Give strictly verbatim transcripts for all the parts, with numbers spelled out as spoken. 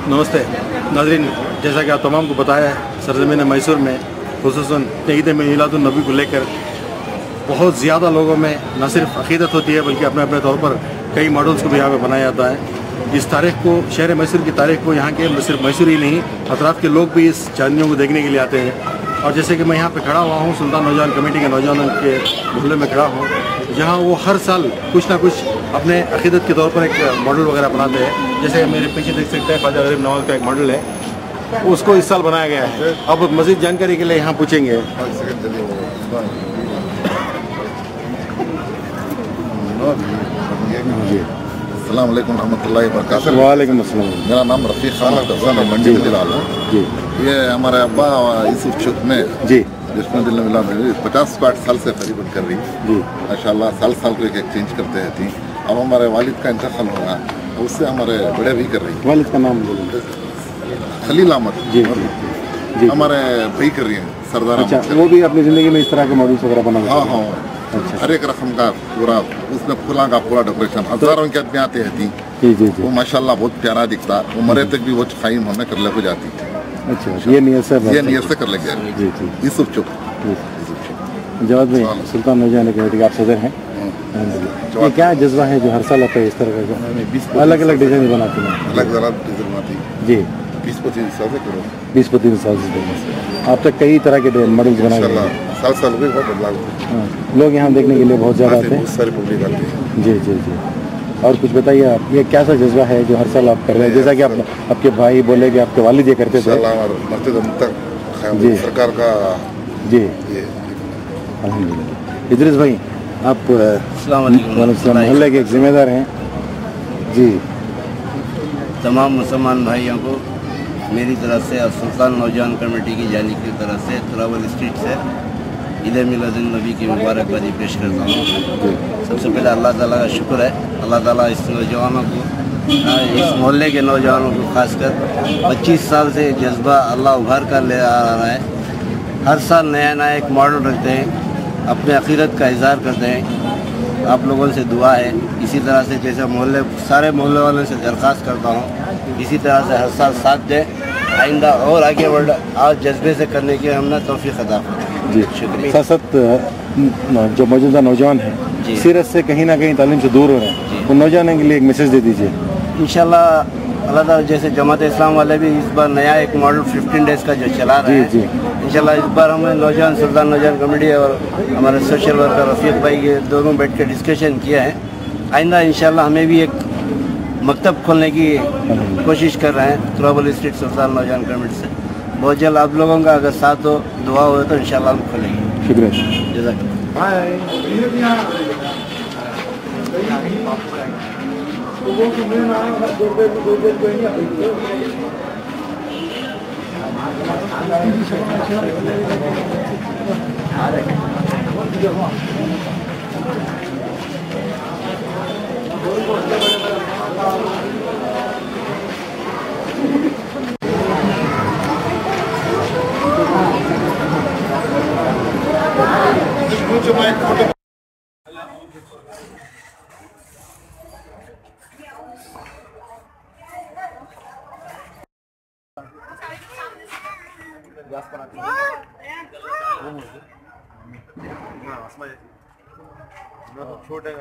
नमस्ते नाज़रीन, जैसा कि आप तमाम को पता है, सरज़मीन मैसूर में खुसूसन ईद मिलादुन नबी को लेकर बहुत ज़्यादा लोगों में न सिर्फ अक़ीदत होती है बल्कि अपने अपने तौर पर कई मॉडल्स को भी यहाँ पे बनाया जाता है। इस तारीख़ को, शहर मैसूर की तारीख़ को यहाँ के सिर्फ मैसूर ही नहीं अतराफ़ के लोग भी इस चांदनियों को देखने के लिए आते हैं। और जैसे कि मैं यहाँ पे खड़ा हुआ हूँ सुल्तान नौजवान कमेटी के नौजवानों के मोहल्ले में खड़ा हूँ, जहाँ वो हर साल कुछ ना कुछ अपने अक़ीदत के तौर पर एक मॉडल वगैरह बनाते हैं। जैसे मेरे पीछे देख सकते हैं ख्वाजा गरीब नवाज़ का एक मॉडल है, उसको इस साल बनाया गया है। अब मज़ीद जानकारी के लिए यहाँ पूछेंगे। अस्सलाम वालेकुम रहमतुल्लाहि व बरकातहू। वालेकुम अस्सलाम। मेरा नाम रफ़ीक खान अफ़ज़ल है, मंडी बिलाल है जी। ये हमारे अब्बा यूसुफ चुक में जी जिसमें दिल मिला में पचास साठ साल से करीबन कर रही जी माशाल्लाह। साल साल को एक एक्सचेंज करते रहती। अब हमारे वालिद का इंतकाल होगा, उससे हमारे बड़े भी कर रही। वालिद का नाम बोलिए। खलील अहमद जी जी हमारे भाई कर रही है सरदार। अच्छा, वो भी अपनी ज़िंदगी में इस तरह के मॉडल्स वगैरह बना? हाँ हाँ। अच्छा, हर एक रकम का पूरा उसमें फूलों का पूरा डेकोरेशन, हजारों की आदमी आते हैं जी जी जी। वो माशाल्लाह बहुत प्यारा दिखता। वो मरे तक भी वो खाइम हमें कर ले हो जाती। अच्छा, ये नियत से ये नियत से कर ले गया जी जी। यूसुफ चुक जवाब भाई, सुल्तान नौजवान कमेटी के आप सदर हैं। ये क्या जज्बा है जो हर साल आता है इस तरह का अलग अलग डिजाइन बनाते हैं? अलग अलग डिजाइन बनाती जी। बीस पच्चीस साल से करो बीस पच्चीस साल से आप तक कई तरह के मॉडल्स बनाए गए। साल साल भी बहुत बदलाव। लोग यहाँ देखने के लिए बहुत ज़्यादा आते हैं, बहुत सारी पब्लिक आती है जी जी जी। और कुछ बताइए आप, ये क्या सा जज्बा है जो हर साल आप कर रहे हैं? जैसा कि आप आपके भाई बोले कि आपके वालिद ये करते थे जी, सरकार का जी। अल्हम्दुलिल्लाह। इदरीस भाई, आप मोहल्ले के एक जिम्मेदार हैं जी। तमाम मुसलमान भाइयों को मेरी तरफ से और सुल्तान नौजवान कमेटी की जानिब की तरफ से ट्रैवल स्ट्रीट से ईद मिलादुन नबी की मुबारकबादी पेश करता हूँ। सबसे पहले अल्लाह ताला का शुक्र है, अल्लाह ताला इस नौजवानों को, इस मोहल्ले के नौजवानों को खासकर पच्चीस साल से जज्बा अल्लाह उभार कर ले आ रहा है। हर साल नया नया एक मॉडल रखते हैं, अपने अक़ीदत का इज़हार करते हैं। आप लोगों से दुआ है इसी तरह से, जैसे मोहल्ले सारे मोहल्ले वालों से दरख्वास्त करता हूँ इसी तरह से हर साल साथ दें, आइंदा और आगे बढ़ आज जज्बे से करने की हमने तौफीक अता फरमाई जी। शुक्रिया। साथ साथ जो मौजूदा नौजवान हैं सीरत से कहीं ना कहीं तालीम से दूर हो रहे हैं, उन नौजवानों के लिए एक मैसेज दे दीजिए। इंशाल्लाह अल्लाह ताला, जैसे जमात इस्लाम वाले भी इस बार नया एक मॉडल फिफ्टीन डेज़ का जो चला रहे हैं जी जी। इंशाल्लाह इस बार हमें नौजवान सुल्तान नौजवान कमेटी और हमारे सोशल वर्कर रफ़ीक भाई ये दोनों बैठ कर डिस्कशन किया है। आइंदा इंशाल्लाह हमें भी एक मकतब खोलने की कोशिश कर रहे हैं ट्रैवल स्ट्रीट सुल्तान नौजवान कमेटी से। बहुत जल्द आप लोगों का अगर साथ हो, दुआ हो तो इंशाल्लाह हम खोलेंगे। शुक्रिया। छोटे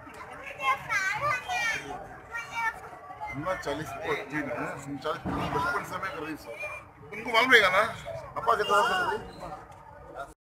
चालीस चालीस बचपन समय कर रही उनको मालूम है ना अपा कितना